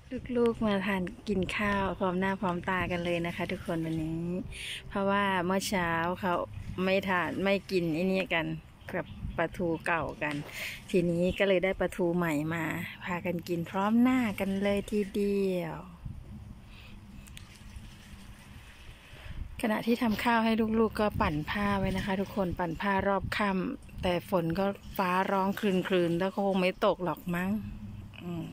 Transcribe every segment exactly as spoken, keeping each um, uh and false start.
ลูกๆมาทานกินข้าวพร้อมหน้าพร้อมตากันเลยนะคะทุกคนวันนี้เพราะว่าเมื่อเช้าเขาไม่ทานไม่กินไอ้นี่กันกับปลาทูเก่ากันทีนี้ก็เลยได้ปลาทูใหม่มาพากันกินพร้อมหน้ากันเลยทีเดียวขณะที่ทำข้าวให้ลูกๆก็ปั่นผ้าไว้นะคะทุกคนปั่นผ้ารอบค่ำแต่ฝนก็ฟ้าร้องครึนๆแล้วก็คงไม่ตกหรอกมั้งอืม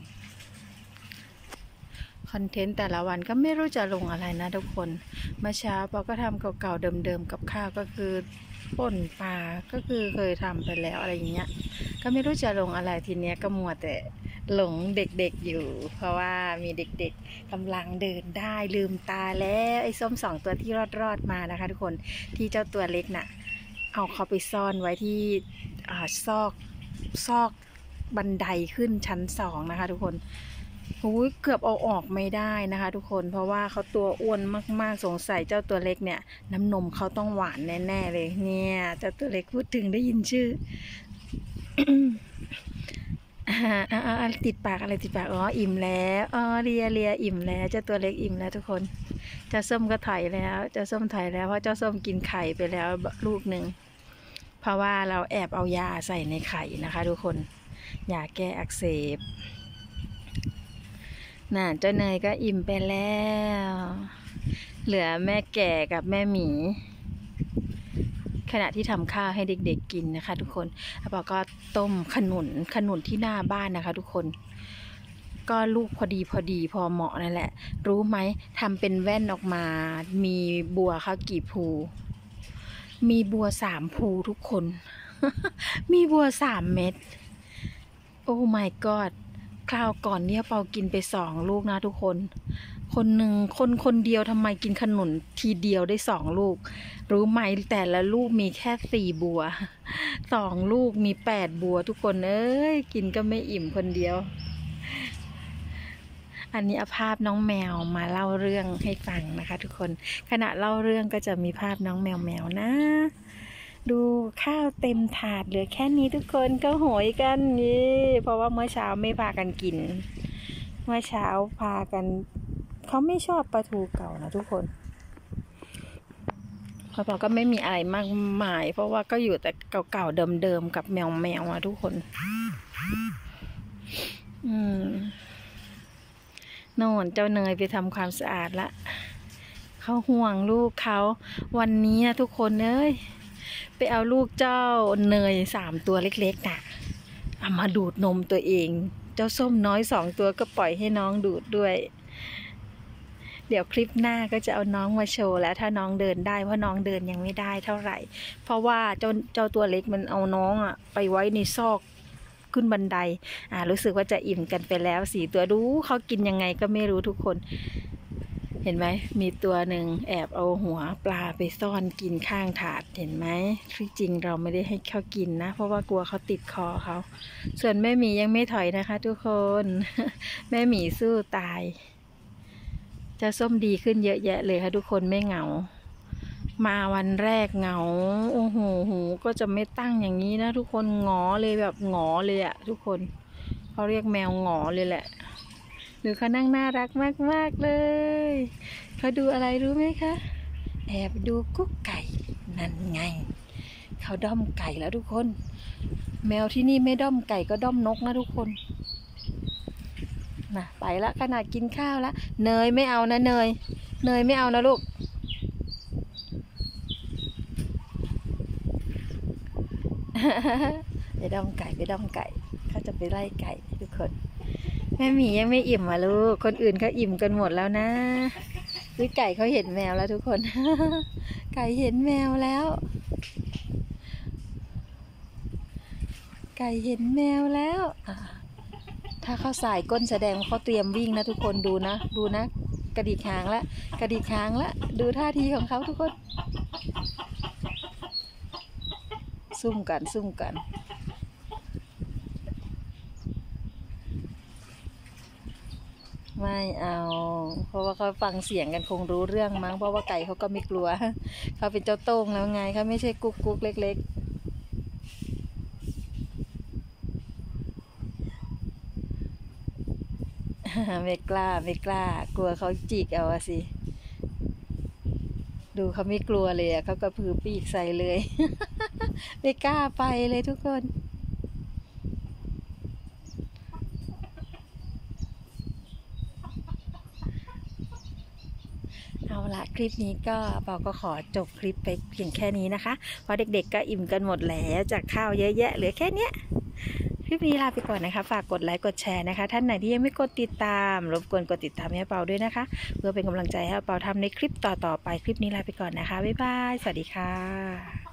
คอนเทนต์แต่ละวันก็ไม่รู้จะลงอะไรนะทุกคนเมื่อเช้าปอก็ทำเก่าๆเดิมๆกับข้าวก็คือป่นปลาก็คือเคยทำไปแล้วอะไรอย่างเงี้ยก็ไม่รู้จะลงอะไรทีเนี้ยก็มัวแต่หลงเด็กๆอยู่เพราะว่ามีเด็กๆกำลังเดินได้ลืมตาแล้วไอ้ส้มสองตัวที่รอดๆมานะคะทุกคนที่เจ้าตัวเล็กน่ะเอาเขาไปซ่อนไว้ที่ซอกซอกบันไดขึ้นชั้นสองนะคะทุกคนอุ้ยเกือบเอาออกไม่ได้นะคะทุกคนเพราะว่าเขาตัวอ้วนมากๆสงสัยเจ้าตัวเล็กเนี่ยน้ำนมเขาต้องหวานแน่ๆเลยเนี่ยเจ้าตัวเล็กพูดถึงได้ยินชื่อ อ่าติดปากอะไรติดปากอ๋ออิ่มแล้วอ๋อเลียเลียอิ่มแล้วเจ้าตัวเล็กอิ่มแล้วทุกคนเจ้าส้มก็ถอยแล้วเจ้าส้มถอยแล้วเพราะเจ้าส้มกินไข่ไปแล้วลูกหนึ่งเพราะว่าเราแอบเอายาใส่ในไข่นะคะทุกคนยาแก้อักเสบน่ะเจ้าเนยก็อิ่มไปแล้วเหลือแม่แก่กับแม่หมีขณะที่ทำข้าวให้เด็กๆกินนะคะทุกคนแล้วเราก็ต้มขนุนขนุนที่หน้าบ้านนะคะทุกคนก็ลูกพอดีพอดีพอเหมาะนั่นแหละรู้ไหมทำเป็นแว่นออกมามีบัวเขากี่ภูมีบัวสามภูทุกคน มีบัวสามเม็ดโอ้ my godคราวก่อนเนี่ยเปากินไปสองลูกนะทุกคนคนหนึ่งคนคนเดียวทำไมกินขนุนทีเดียวได้สองลูกรู้ไหมแต่ละลูกมีแค่สี่บัวสองลูกมีแปดบัวทุกคนเอ้ยกินก็ไม่อิ่มคนเดียวอันนี้เอาภาพน้องแมวมาเล่าเรื่องให้ฟังนะคะทุกคนขณะเล่าเรื่องก็จะมีภาพน้องแมวแมวนะดูข้าวเต็มถาดเหลือแค่นี้ทุกคนก็โหยกันนี่เพราะว่าเมื่อเช้าไม่พากันกินเมื่อเช้าพากันเขาไม่ชอบปลาทูเก่านะทุกคนเพราะเราก็ไม่มีอะไรมากมายเพราะว่าก็อยู่แต่เก่าๆเดิมๆกับแมวแมวอะทุกคนอืมโน่นเจ้าเนยไปทำความสะอาดละเขาห่วงลูกเขาวันนี้ทุกคนเอ้ยไปเอาลูกเจ้าเนยสามตัวเล็กๆน่ะเอามาดูดนมตัวเองเจ้าส้มน้อยสองตัวก็ปล่อยให้น้องดูดด้วยเดี๋ยวคลิปหน้าก็จะเอาน้องมาโชว์แล้วถ้าน้องเดินได้เพราะน้องเดินยังไม่ได้เท่าไหร่เพราะว่าเจ้าเจ้าตัวเล็กมันเอาน้องอ่ะไปไว้ในซอกขึ้นบันไดอ่ารู้สึกว่าจะอิ่มกันไปแล้วสี่ตัวดูเขากินยังไงก็ไม่รู้ทุกคนเห็นไหมมีตัวหนึ่งแอบเอาหัวปลาไปซ่อนกินข้างถาดเห็นไหมที่จริงเราไม่ได้ให้เขากินนะเพราะว่ากลัวเขาติดคอเขาส่วนแม่หมียังไม่ถอยนะคะทุกคนแม่หมีสู้ตายจะส้มดีขึ้นเยอะแยะเลยค่ะทุกคนไม่เหงามาวันแรกเหงาโอ้โหหูก็จะไม่ตั้งอย่างนี้นะทุกคนหงอเลยแบบหงอเลยอะทุกคนเขาเรียกแมวหงอเลยแหละหรือเขานั่งน่ารักมากๆเลยเขาดูอะไรรู้ไหมคะแอบดูกุ๊กไก่นั่นไงเขาด้อมไก่แล้วทุกคนแมวที่นี่ไม่ด้อมไก่ก็ด้อมนกนะทุกคนนะไปละขนาดกินข้าวแล้วเนยไม่เอานะเนยเนยไม่เอานะลูกไปด้อมไก่ไปด้อมไก่เขาจะไปไล่ไก่ทุกคนแม่หมียังไม่อิ่มอ่ะลูกคนอื่นเขาอิ่มกันหมดแล้วนะหรือไก่เขาเห็นแมวแล้วทุกคน ไก่เห็นแมวแล้วไก่เห็นแมวแล้วถ้าเขาสายก้นแสดงว่าเขาเตรียมวิ่งนะทุกคนดูนะดูนะกระดิกหางละกระดิกหางละดูท่าทีของเขาทุกคนซุ่มกันซุ่มกันไม่เอาเพราะว่าเขาฟังเสียงกันคงรู้เรื่องมั้งเพราะว่าไก่เขาก็ไม่กลัวเขาเป็นเจ้าโต้งแล้วไงเขาไม่ใช่กุ๊กกุ๊กเล็กๆไม่กล้าไม่กล้ากลัวเขาจิกเอาอะสิดูเขาไม่กลัวเลยอะเขากระพือปีกใส่เลย ไม่กล้าไปเลยทุกคนเอาละคลิปนี้ก็เปาก็ขอจบคลิปไปเพียงแค่นี้นะคะเพราะเด็กๆก็อิ่มกันหมดแล้วจากข้าวเยอะแยะเหลือแค่เนี้ยคลิปนี้ลาไปก่อนนะคะฝากกดไลค์กดแชร์นะคะท่านไหนที่ยังไม่กดติดตามรบกวนกดติดตามให้เปาด้วยนะคะเพื่อเป็นกำลังใจให้เปาทำในคลิปต่อๆไปคลิปนี้ลาไปก่อนนะคะบ๊ายบายสวัสดีค่ะ